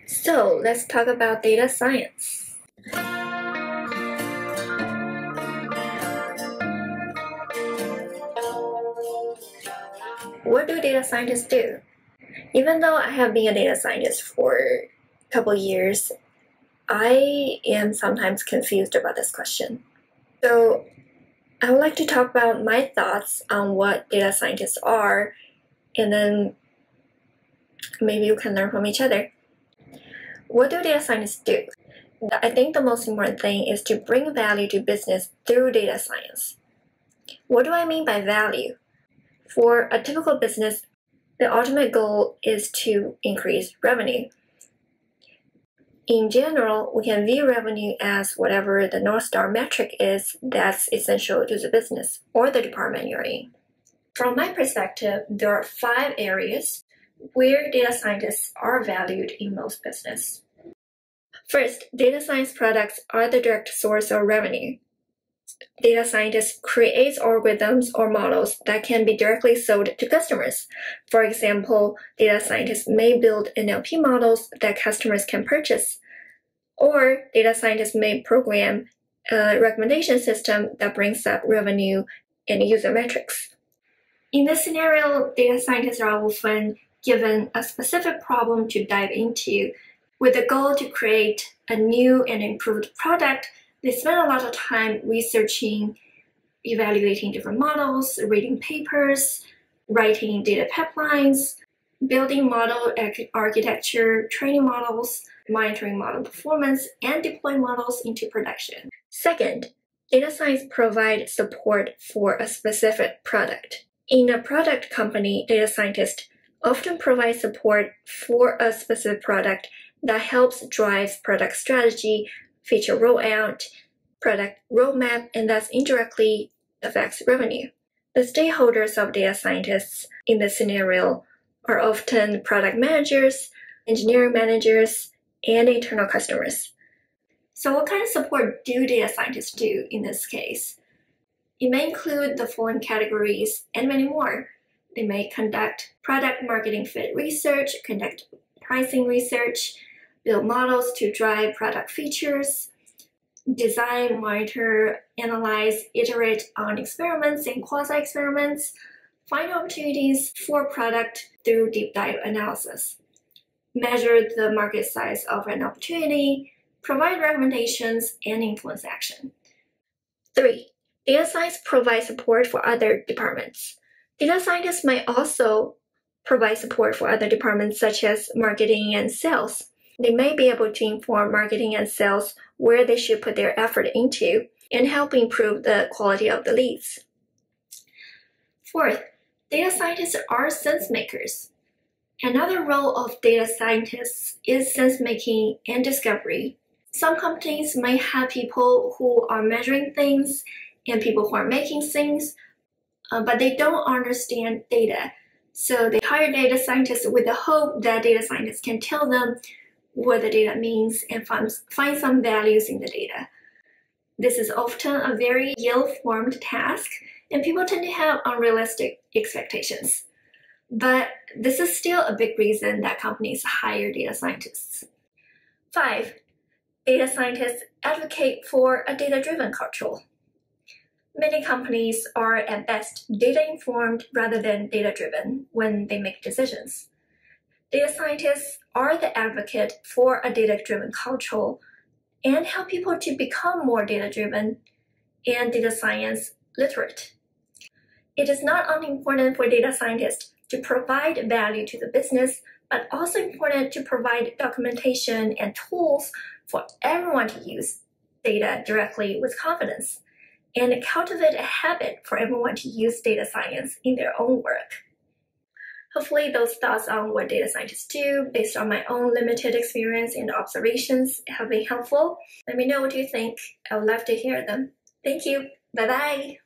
So let's talk about data science. What do data scientists do? Even though I have been a data scientist for a couple years, I am sometimes confused about this question. So I would like to talk about my thoughts on what data scientists are, and then maybe you can learn from each other. What do data scientists do? I think the most important thing is to bring value to business through data science. What do I mean by value? For a typical business, the ultimate goal is to increase revenue. In general, we can view revenue as whatever the North Star metric is that's essential to the business or the department you're in. From my perspective, there are 5 areas where data scientists are valued in most business. First, data science products are the direct source of revenue. Data scientists create algorithms or models that can be directly sold to customers. For example, data scientists may build NLP models that customers can purchase, or data scientists may program a recommendation system that brings up revenue and user metrics. In this scenario, data scientists are often given a specific problem to dive into with the goal to create a new and improved product. They spend a lot of time researching, evaluating different models, reading papers, writing data pipelines, building model architecture, training models, monitoring model performance, and deploying models into production. Second, data science provides support for a specific product. In a product company, data scientists often provide support for a specific product that helps drive product strategy, feature rollout, product roadmap, and thus indirectly affects revenue. The stakeholders of data scientists in this scenario are often product managers, engineering managers, and internal customers. So what kind of support do data scientists do in this case? It may include the following categories and many more. They may conduct product marketing fit research, conduct pricing research, build models to drive product features, design, monitor, analyze, iterate on experiments and quasi-experiments, find opportunities for product through deep dive analysis, measure the market size of an opportunity, provide recommendations, and influence action. 3. Data science provides support for other departments. Data scientists might also provide support for other departments such as marketing and sales. They may be able to inform marketing and sales where they should put their effort into and help improve the quality of the leads. Fourth, data scientists are sense makers. Another role of data scientists is sense making and discovery. Some companies may have people who are measuring things and people who are making things, but they don't understand data. So they hire data scientists with the hope that data scientists can tell them what the data means and find some values in the data. This is often a very ill-formed task, and people tend to have unrealistic expectations. But this is still a big reason that companies hire data scientists. 5. Data scientists advocate for a data-driven culture. Many companies are at best data-informed rather than data-driven when they make decisions. Data scientists are the advocate for a data-driven culture and help people to become more data-driven and data science literate. It is not only important for data scientists to provide value to the business, but also important to provide documentation and tools for everyone to use data directly with confidence and cultivate a habit for everyone to use data science in their own work. Hopefully those thoughts on what data scientists do based on my own limited experience and observations have been helpful. Let me know what you think. I would love to hear them. Thank you. Bye-bye.